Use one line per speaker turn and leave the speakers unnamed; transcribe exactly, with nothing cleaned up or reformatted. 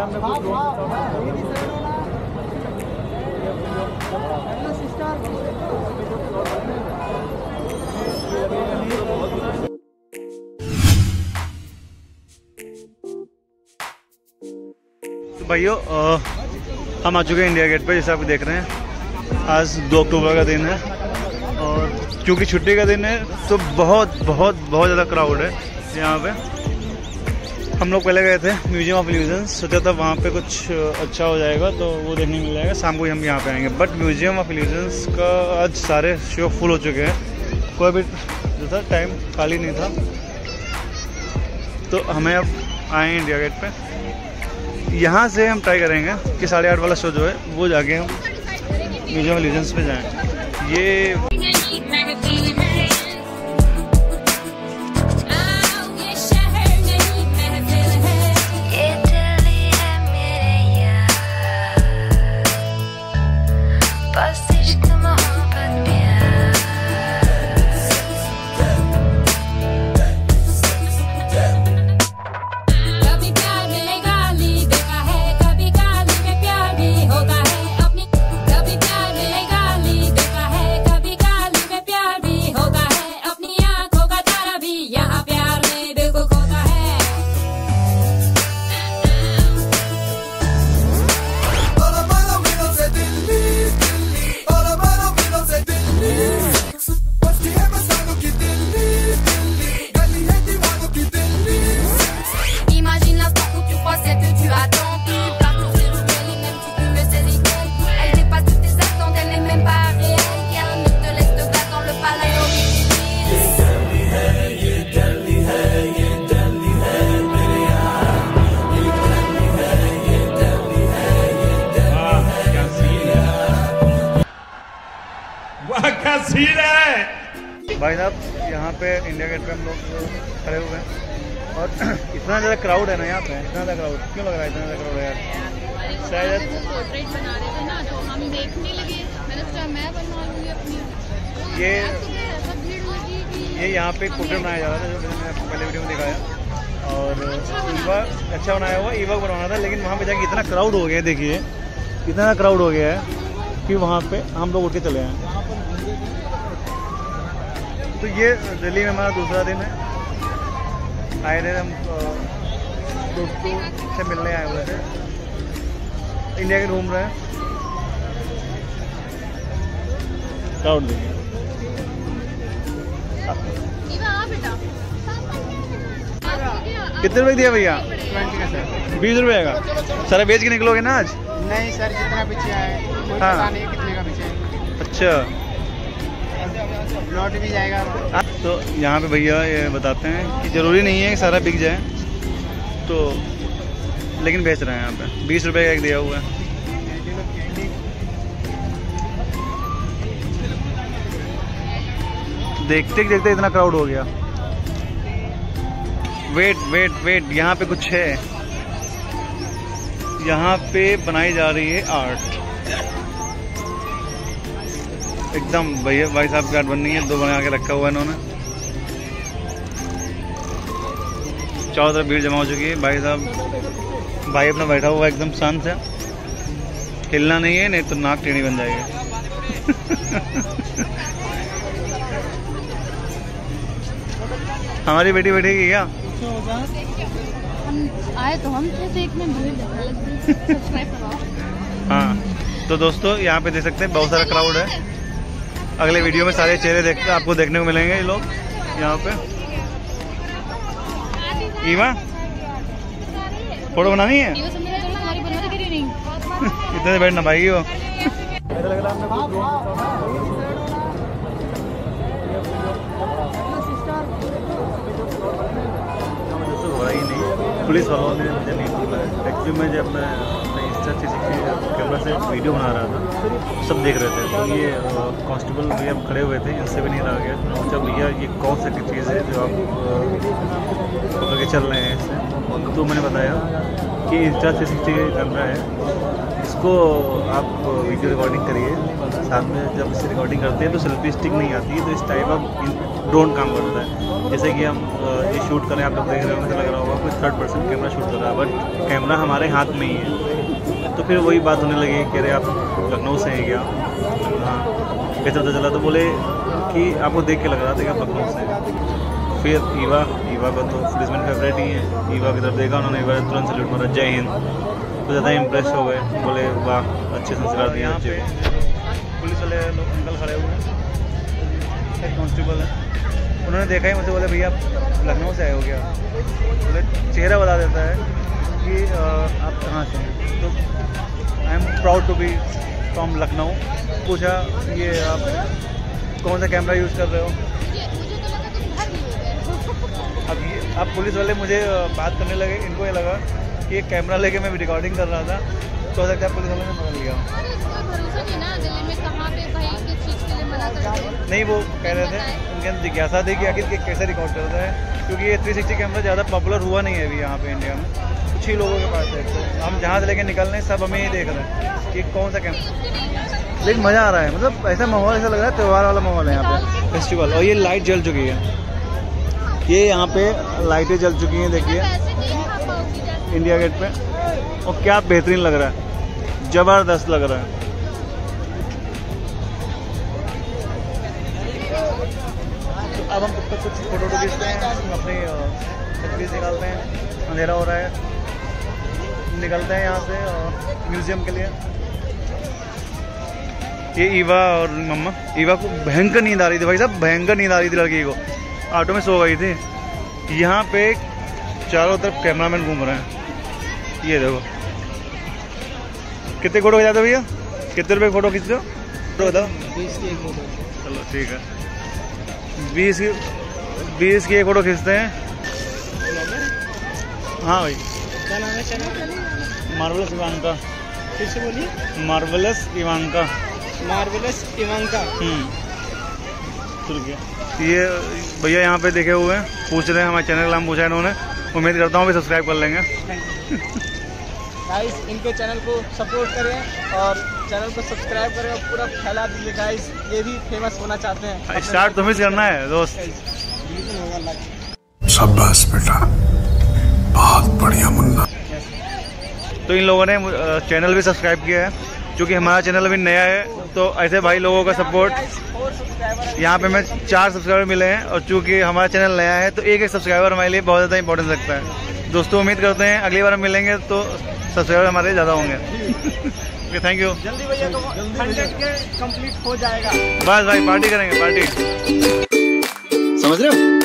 भाइयों हम आ चुके हैं इंडिया गेट पे। जैसे आप देख रहे हैं आज दो अक्टूबर का दिन है और क्योंकि छुट्टी का दिन है तो बहुत बहुत बहुत ज़्यादा क्राउड है यहाँ पे। हम लोग पहले गए थे म्यूजियम ऑफ इल्यूजन्स, सोचा था वहाँ पे कुछ अच्छा हो जाएगा तो वो देखने मिल जाएगा, शाम को हम यहाँ पे आएंगे। बट म्यूजियम ऑफ इल्यूजन्स का आज सारे शो फुल हो चुके हैं, कोई भी जो था टाइम खाली नहीं था। तो हमें अब आए हैं इंडिया गेट पे। यहाँ से हम ट्राई करेंगे कि साढ़े आठ वाला शो जो है वो जाके हम म्यूजियम ऑफ इल्यूजन्स पे जाएँ। ये भाई साहब यहाँ पे इंडिया गेट पे हम लोग खड़े हुए हैं और इतना ज़्यादा क्राउड है ना यहाँ पे। इतना ज़्यादा क्राउड क्यों लग रहा है? इतना ज़्यादा क्राउड है यार। शायद
पोर्ट्रेट बना रहे थे ना तो हम देखने लगे, मैंने सोचा मैं बनवा लूँगी अपनी।
ये
ऐसा भीड़ लगी कि
ये यहाँ पे एक पोर्ट्रेट बनाया जा रहा था जो मैंने आपको पहले वीडियो में दिखाया और ईवा अच्छा बनाया हुआ ईवा बनवाना था, लेकिन वहाँ पे जाके इतना क्राउड हो गया, देखिए इतना क्राउड हो गया है कि वहाँ पे हम लोग उठ के चले आए। तो ये दिल्ली में हमारा दूसरा दिन है। आए थे हम दोस्तों से मिलने आए हुए थे, इंडिया के घूम रहे हैं। क्राउड देखिए। कितने रुपए दिया भैया? बीस रुपये का। सारा बेच के निकलोगे ना आज?
नहीं सर, जितना पीछे है
हाँ
नहीं कितने का पीछे।
अच्छा,
लौट भी जाएगा।
तो यहाँ पे भैया ये बताते हैं कि ज़रूरी नहीं है कि सारा बिक जाए, तो लेकिन बेच रहे हैं यहाँ पे। बीस रुपए का एक दिया हुआ है। देखते देखते इतना क्राउड हो गया। वेट वेट वेट यहाँ पे कुछ है। यहाँ पे बनाई जा रही है आर्ट एकदम। भैया भाई साहब की आर्ट बननी है, दो बना के रखा हुआ है इन्होंने। चारों तरफ भीड़ जमा हो चुकी है। भाई साहब भाई अपना बैठा हुआ एकदम शांत है, हिलना नहीं है नहीं तो नाक टेढ़ी बन जाएगी। हमारी बेटी बैठेगी क्या?
हम आए तो हम थे देखने, सब्सक्राइब कराओ।
हाँ तो दोस्तों यहाँ पे देख सकते हैं बहुत सारा क्राउड है। अगले वीडियो में सारे चेहरे देखते आपको देखने को मिलेंगे ये लोग यहाँ पे। ईवा फोटो बनानी है? कितने से बैठना भाई हो? पुलिस वालों ने मुझे नहीं बोला है। एक्चुअली मैं जब मैं अपने इंस्टा थ्री सिक्सटी कैमरा से वीडियो बना रहा था सब देख रहे थे, तो ये कांस्टेबल भैया खड़े हुए थे, इनसे भी नहीं रहा गया। अच्छा भैया ये कौन सा चीज़ है जो आप पकड़ के चल रहे हैं इससे? तो मैंने बताया कि इंस्टा थ्री सिक्सटी कैमरा है, इसको आप वीडियो रिकॉर्डिंग करिए, साथ में जब इससे रिकॉर्डिंग करते हैं तो सेल्फी स्टिक नहीं आती है, तो इस टाइप ऑफ ड्रोन काम करता है। जैसे कि हम ये शूट करें, आप लोग देख रहे होंगे, लग रहा होगा कोई थर्ड पर्सन कैमरा शूट कर रहा है, बट कैमरा हमारे हाथ में ही है। तो फिर वही बात होने लगी, कह रहे आप लखनऊ से हैं क्या? हाँ, कैसे पता चला? तो बोले कि आपको देख के लग रहा था कि आप लखनऊ से हैं। फिर ईवा ईवा का तो पुलिसमैन फेवरेट ही है। ईवा की तरफ देखा उन्होंने, ईवा तुरंत सैल्यूट मारा, जय हिंद। तो ज़्यादा इम्प्रेस हो गए, बोले वाह अच्छे संस्कार दिए बच्चे को। पुलिस वाले लोग अंकल खड़े हुए हैं, एक कॉन्स्टेबल है, उन्होंने देखा ही मुझसे, बोले भैया आप लखनऊ से आए हो क्या? बोले चेहरा बता देता है कि आप कहाँ से हैं। तो I am proud to be from Lucknow. पूछा ये आप कौन सा कैमरा यूज़ कर रहे हो? अब ये अब पुलिस वाले मुझे बात करने लगे, इनको ये लगा कि एक कैमरा लेके मैं रिकॉर्डिंग कर रहा था, तो हो सकता है पुलिस वाले ने पकड़ लिया। नहीं, वो कह रहे थे, उनके अंदर जिज्ञासा थी कि आखिर कैसे रिकॉर्ड करता है, क्योंकि ये थ्री सिक्सटी कैमरा ज़्यादा पॉपुलर हुआ नहीं है अभी यहाँ पे इंडिया में, कुछ ही लोगों के पास है। तो हम जहाँ से लेके निकल रहे हैं सब हमें ही देख रहे हैं कि कौन सा कैमरा। लेकिन मज़ा आ रहा है, मतलब ऐसा माहौल ऐसा लग रहा है त्यौहार वाला माहौल है यहाँ पे, फेस्टिवल। और ये लाइट जल चुकी है, ये यहाँ पे लाइटें जल चुकी हैं, देखिए इंडिया गेट पे। और क्या बेहतरीन लग रहा है, ज़बरदस्त लग रहा है। तो अब हम कुछ कुछ फोटो वोटो खींचते हैं, अपनी तस्वीर निकालते हैं, अंधेरा हो रहा है, निकलते हैं यहाँ से म्यूजियम के लिए। ये ईवा और मम्मा, ईवा को भयंकर नींद आ रही थी भाई साहब, भयंकर नींद आ रही थी लड़की को, ऑटो में सो गई थी। यहाँ पे चारों तरफ कैमरामैन घूम रहे हैं, ये देखो। कितने फोटो खिंचाते हो भैया? कितने रुपए फोटो खींचते हो? तो बताओ।
बीस की एक फोटो।
चलो ठीक है, बीस की बीस की एक फोटो खींचते हैं। हाँ भाई,
क्या नाम है चैनल?
Marvellous Ivanka.
फिर से बोलिए।
Marvellous Ivanka.
Marvellous Ivanka.
हम्म, ये भैया यहाँ पे देखे हुए हैं, पूछ रहे हैं, हमारे चैनल का नाम पूछा है इन्होंने। उम्मीद करता हूँ भी सब्सक्राइब कर लेंगे।
गाइस इनके चैनल को सपोर्ट करें और चैनल को सब्सक्राइब करें और पूरा फैला दीजिए गाइस, ये भी फेमस होना चाहते हैं।
स्टार्ट तुम्हें करना है दोस्त।
शाबाश बेटा, बहुत बढ़िया मुन्ना।
तो इन लोगों ने चैनल भी सब्सक्राइब किया है, क्योंकि हमारा चैनल अभी नया है। तो ऐसे भाई लोगों का सपोर्ट, यहाँ पे हमें चार सब्सक्राइबर मिले हैं, और चूँकि हमारा चैनल नया है तो एक एक सब्सक्राइबर हमारे लिए बहुत ज़्यादा इंपॉर्टेंस रखता है। दोस्तों उम्मीद करते हैं अगली बार हम मिलेंगे तो सब्सक्राइबर हमारे ज़्यादा होंगे। Okay, thank you.
जल्दी भैया, तो हंड्रेड के कंप्लीट हो जाएगा।
बस भाई, पार्टी करेंगे, पार्टी।
समझ रहे हो?